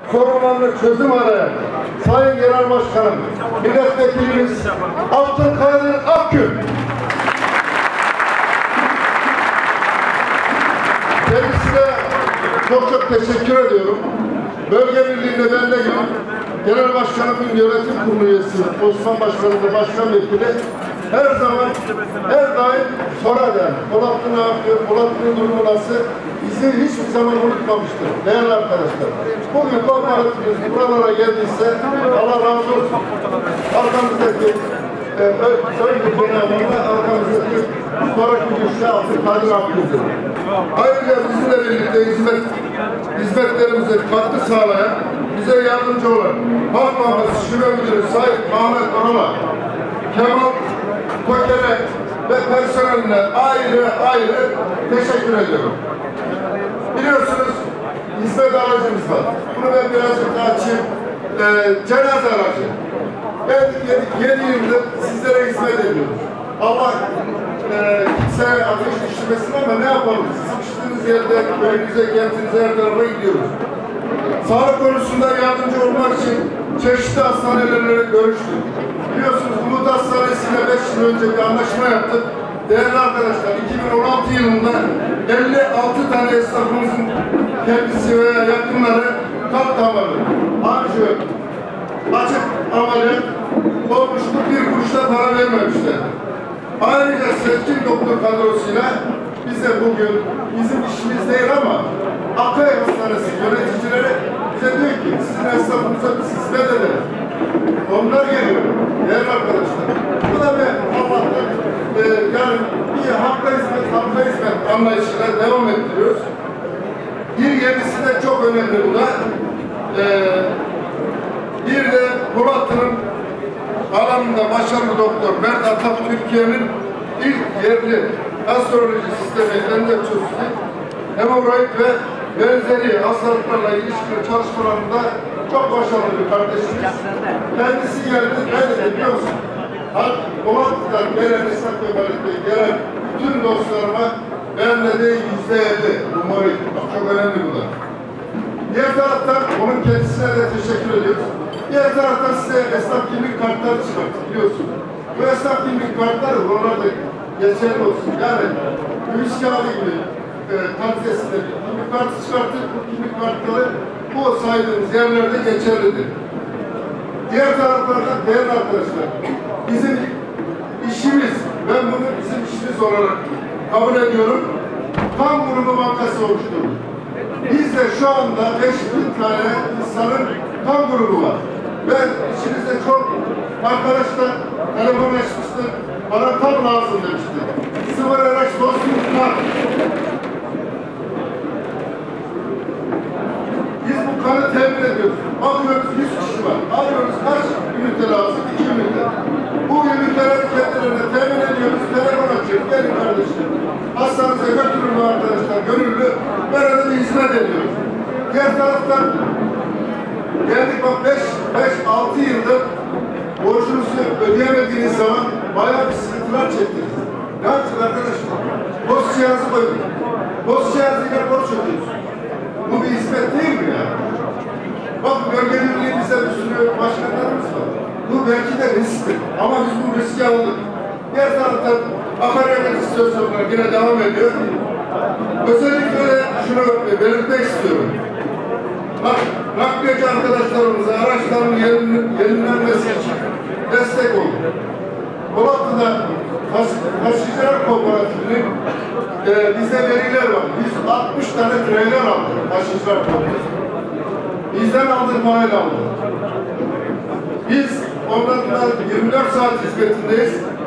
sorunlarını çözüm arayan Sayın Genel Başkanım, Milletvekilimiz Abdülkadir Akgül. Kendisine çok teşekkür ediyorum. Bölge birliğinde ben de Genel Başkanımın yönetim kurulu üyesi, Osman Başkanımın başkan vekili her zaman, her daim sorar yani. Polatlı ne yapıyor, Polatlı'nın durumu nasıl? Bizi hiçbir zaman unutmamıştır değerli arkadaşlar. Bugün kooperatifimiz buralara geldiyse Allah razı olsun. Arkamızdaki önce Cenab-ı arkamızdaki sonraki güçlü Abdülkadir Akgül'dür. Ayrıca bizimle birlikte hizmetlerimize katkı sağlayan, bize yardımcı olan Halk Bankası Şube Müdürü Sayın Ahmet Oral'a, Kemal Koker'e ve personeline ayrı teşekkür ediyorum. Biliyorsunuz hizmet aracımız var. Bunu ben birazcık daha açayım. Cenaze aracı. Ben 7 yıldır sizlere hizmet ediyoruz. Allah kimseye ateş düşürmesin ama ne yapalım? Sıkıştığınız yerde, köyünüze, kentinize, her tarafa gidiyoruz. Sağlık konusunda yardımcı olmak için çeşitli hastanelerle görüştük. Biliyorsunuz Umut Hastanesi'yle 5 yıl önce bir anlaşma yaptık. Değerli arkadaşlar, 2016 yılında 56 tane esnafımızın kendisi veya yakınları kalp damarı, anjiyo, açık ameliyat olmuştu, bir kuruşta para vermemişler. Ayrıca seçkin doktor kadrosuyla biz de bugün bizim işimiz değil ama Akay Hastanesi yöneticileri bize diyor ki sizin esnafınıza biz hizmet edelim. Onlar geliyor. Değerli arkadaşlar. Bu da bir Allah'tan yani bir halka hizmet anlayışıyla devam ettiriyoruz. Bir yenisi de çok önemli bu da. Bir de Polatlı'nın alanında başarılı doktor Mert Atap Türkiye'nin ilk yerli astroloji sistemi endometriozi, hemoroid ve benzeri hastalıklarla ilişkili çalışmalarında çok başarılı bir kardeşimiz. Kendisi geldi, ben de biliyorsun. Polatlı'dan gelen esnaf ve gelen bütün dostlarıma benimle de %50 hemoroid. Çok önemli bu da. Diğer taraftan onun kendisine de teşekkür ediyoruz. Diğer taraftan size esnaf kimlik kartları çıkarttık biliyorsunuz. Bu esnaf kimlik kartları buralarda geçerli olsun. Yani üç kağıdı gibi kalitesinde bir kimlik kartı çıkarttık. Bu kimlik kartları bu saydığımız yerlerde geçerlidir. Diğer taraflardan değerli arkadaşlar, bizim işimiz, ben bunu bizim işimiz olarak kabul ediyorum. Kan grubu bankası oluşturduk. Bizde şu anda 5.000 tane insanın kan grubu var. Ben içinizde çok arkadaşlar telefon açmıştır, bana kan lazım demiştir. 0 araç dostum kan. Biz bu kanı temin ediyoruz. Bakıyoruz 100 kişi var. Arıyoruz kaç ünite lazım? 2 ünite. Bu üniteleri kendilerine temin ediyoruz. Telefon açıyoruz. Gelin kardeşim. Hastanıza götürün bu arkadaşlar. Gönüllü. Böyle bir hizmet ediyoruz. Diğer taraftan geldik bak 5-6 yıldır borcunuzu ödeyemediğiniz zaman bayağı bir sıkıntılar çektiniz. Ne yapacağız arkadaşlar? Post cihazı koyduk. Post cihazıyla borç ödüyoruz. Bu bir hizmet değil mi ya? Bak bölge birliği bize bir sürü başkanlarımız var. Bu belki de risktir. Ama biz bu riski aldık. Diğer taraftan akaryakıt istasyonları yine devam ediyor. Özellikle şunu belirtmek istiyorum. Bak, nakliyeci arkadaşlarımıza araçların yenilenmesi için destek oldu. Polatlı'da taşıyıcılar kooperatifinin bize veriler var. 160 tane trailer aldı taşıyıcılar kooperatifinin. Bizden aldık, parayla aldık. Biz onlarla 24 saat hizmetindeyiz.